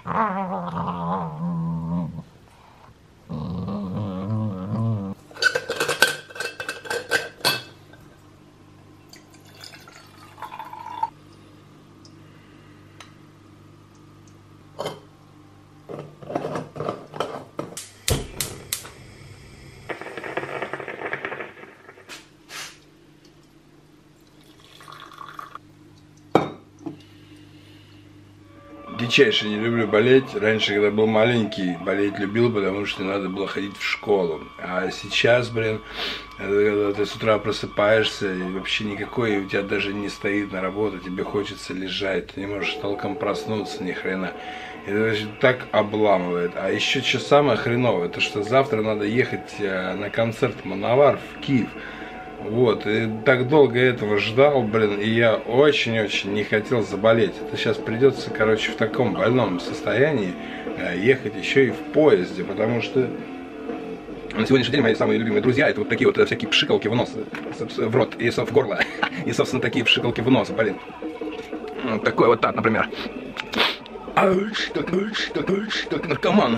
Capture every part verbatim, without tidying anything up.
Дичайше не люблю болеть. Раньше, когда был маленький, болеть любил, потому что надо было ходить в школу. А сейчас, блин, когда ты с утра просыпаешься, и вообще никакой у тебя даже не стоит на работу, тебе хочется лежать, ты не можешь толком проснуться ни хрена. Это так обламывает. А еще что самое хреновое, это что завтра надо ехать на концерт Мановар в Киев. Вот, и так долго этого ждал, блин, и я очень-очень не хотел заболеть. Это сейчас придется, короче, в таком больном состоянии ехать еще и в поезде, потому что на сегодняшний день мои самые любимые друзья — это вот такие вот всякие пшикалки в нос, в рот и в горло, и, собственно, такие пшикалки в нос, блин. Вот такой вот так, например. Ауч, так, ауч, так, ауч, так, наркоман.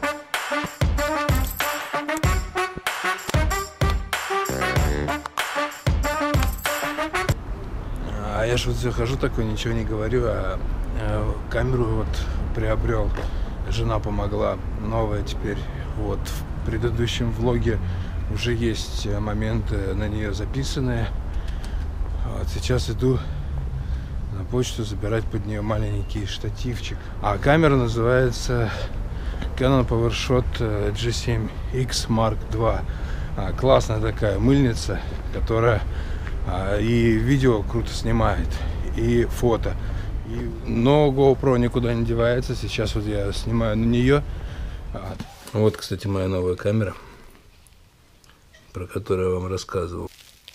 А я ж вот все хожу такой, ничего не говорю, а, а камеру вот приобрел, жена помогла, новая теперь. Вот в предыдущем влоге уже есть моменты на нее записанные. Вот сейчас иду на почту забирать под нее маленький штативчик. А камера называется Canon PowerShot джи семь икс марк два. А, классная такая мыльница, которая и видео круто снимает, и фото. И... Но GoPro никуда не девается. Сейчас вот я снимаю на нее. Вот, кстати, моя новая камера, про которую я вам рассказывал.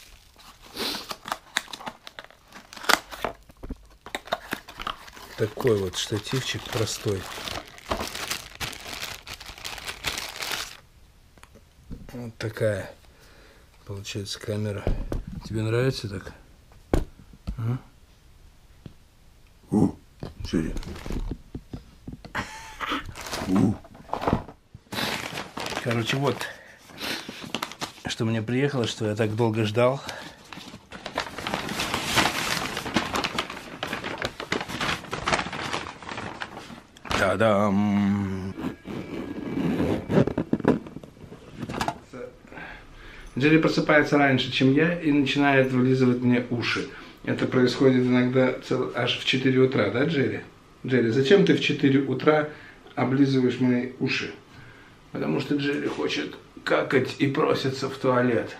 Такой вот штативчик простой. Вот такая получается камера. Тебе нравится так? А? У, Джерри. У. Короче, вот что мне приехало, что я так долго ждал. Та-дам! Джерри просыпается раньше, чем я, и начинает вылизывать мне уши. Это происходит иногда цел... аж в четыре утра, да, Джерри? Джерри, зачем ты в четыре утра облизываешь мои уши? Потому что Джерри хочет какать и просится в туалет.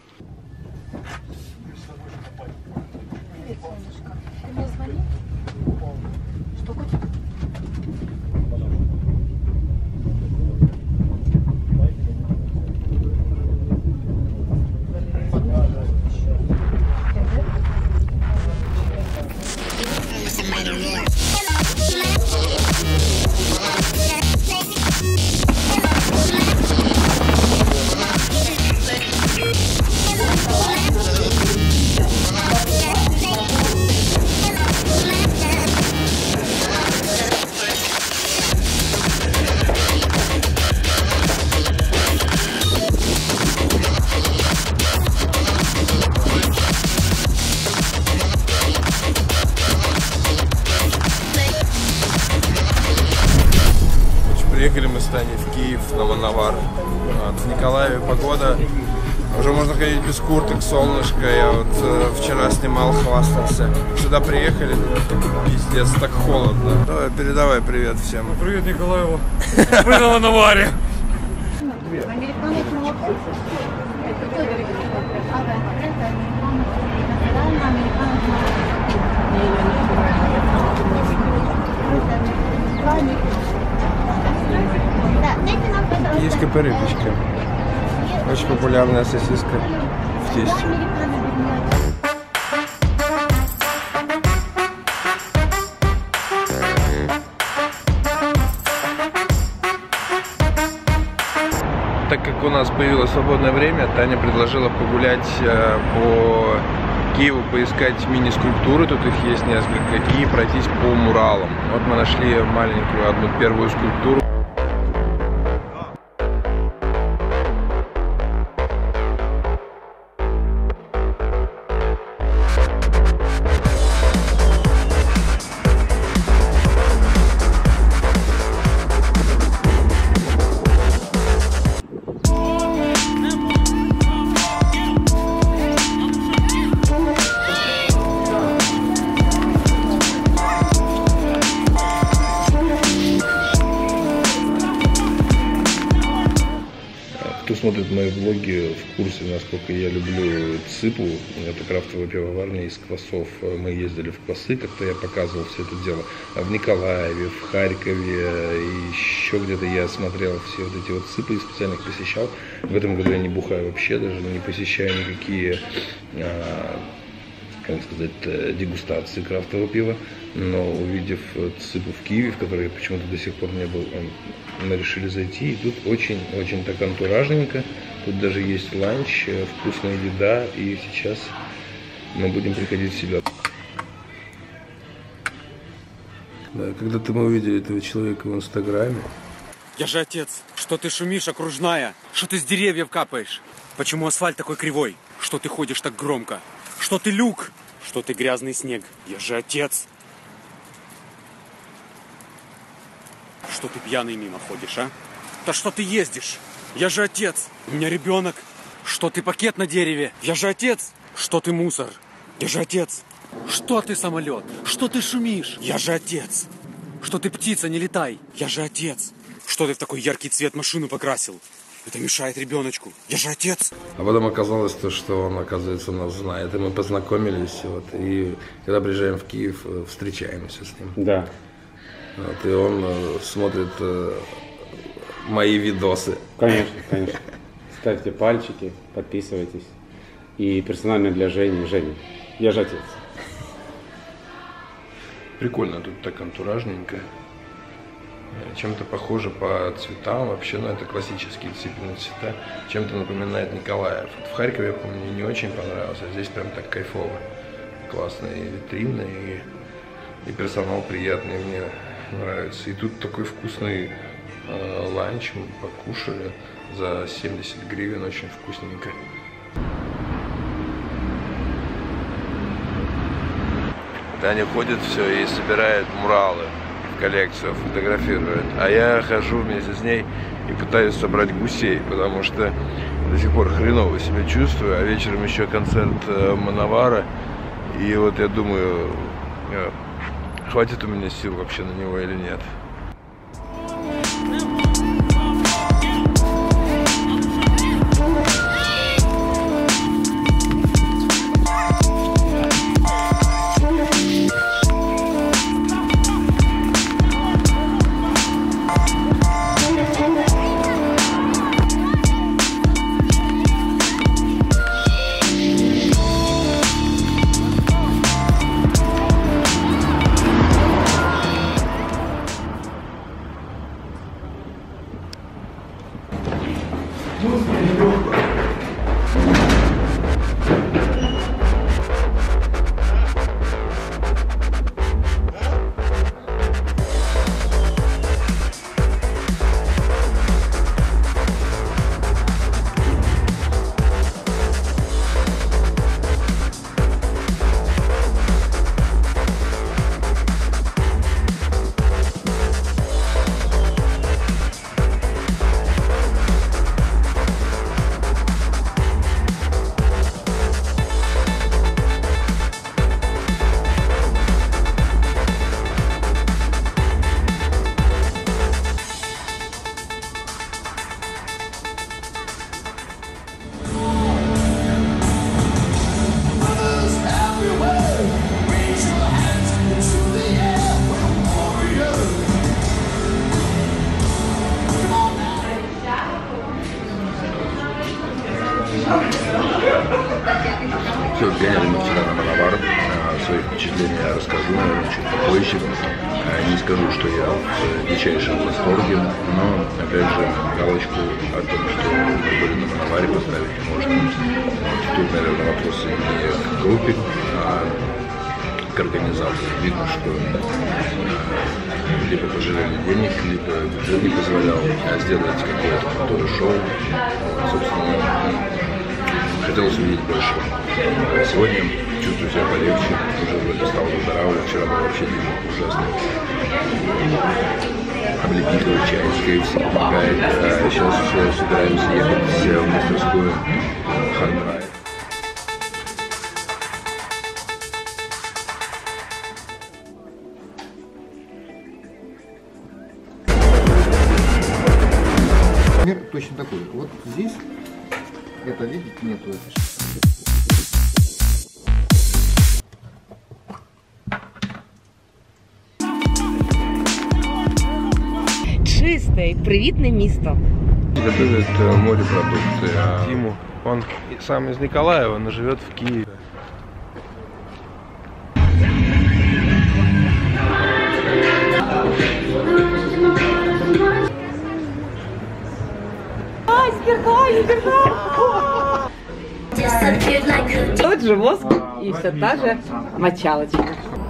Приехали мы с Таней в Киев на Мановар. В Николаеве погода. Уже можно ходить без курток, солнышко. Я вот э, вчера снимал, хвастался. Сюда приехали, пиздец, так холодно. Давай, передавай привет всем. Привет Николаеву. Мы на Мановаре. Есть КП-рыбочка. Очень популярная сосиска в тесте. Так как у нас появилось свободное время, Таня предложила погулять по Киеву поискать мини-скульптуры, тут их есть несколько, и пройтись по муралам. Вот мы нашли маленькую одну первую скульптуру. Кто смотрит мои влоги, в курсе, насколько я люблю Цыпу. Это крафтовая пивоварня из квасов. Мы ездили в квасы, как-то я показывал все это дело. В Николаеве, в Харькове, и еще где-то я смотрел все вот эти вот Цыпы и специально их посещал. В этом году я не бухаю вообще, даже не посещаю никакие, как сказать, дегустации крафтового пива. Но увидев Цыпу в Киеве, в которой я почему-то до сих пор не был, мы решили зайти. И тут очень-очень так антуражненько. Тут даже есть ланч, вкусная еда. И сейчас мы будем приходить в себя. Да, когда-то мы увидели этого человека в Инстаграме. Я же отец. Что ты шумишь, окружная? Что ты с деревьев капаешь? Почему асфальт такой кривой? Что ты ходишь так громко? Что ты люк? Что ты грязный снег? Я же отец. Что ты пьяный мимо ходишь, а? Да что ты ездишь? Я же отец. У меня ребенок. Что ты пакет на дереве? Я же отец. Что ты мусор? Я же отец. Что ты самолет? Что ты шумишь? Я же отец. Что ты птица, не летай? Я же отец. Что ты в такой яркий цвет машину покрасил? Это мешает ребеночку. Я же отец. А потом оказалось то, что он, оказывается, нас знает. И мы познакомились. Вот, и когда приезжаем в Киев, встречаемся с ним. Да. Вот, и он э, смотрит э, мои видосы. Конечно, конечно. Ставьте пальчики, подписывайтесь. И персонально для Жени. Женя, я же отец. Прикольно, тут так антуражненько. Чем-то похоже по цветам. Вообще, ну это классические действительно цвета. Чем-то напоминает Николаев. Вот в Харькове, я помню, мне не очень понравился. А здесь прям так кайфово. Классные витрины и, и персонал приятный мне нравится. И тут такой вкусный э, ланч мы покушали за семьдесят гривен, очень вкусненько. Таня ходит все и собирает муралы в коллекцию, фотографирует. А я хожу вместе с ней и пытаюсь собрать гусей, потому что до сих пор хреново себя чувствую. А вечером еще концерт э, Мановара. И вот я думаю, э, хватит у меня сил вообще на него или нет. Все, сгоняли мы вчера на Мановар. Свои впечатления я расскажу, наверное, чуть попозже. Не скажу, что я в дичайшем восторге, но, опять же, галочку о том, что мы были на Мановаре, поставить можно. тут, наверное, вопросы не к группе, а к организации. Видно, что либо пожалели денег, либо бюджет не позволял сделать какое-то крутое шоу. Собственно, хотелось увидеть больше. Сегодня чувствую себя полегче, уже вроде стал выздоравливать, вчера был вообще день ужасный. Облепиховый чай с кей эф си помогает. А сейчас все собираемся ехать в мастерскую Хандрай. Пример точно такой. Вот здесь, это видите, нету. Чисте, привітне місто. Готовят морепродукты, а Тиму, он сам из Николаева, но живет в Киеве. Ай, сверкай, сверкай! Тот же воск и все та же мочалочка.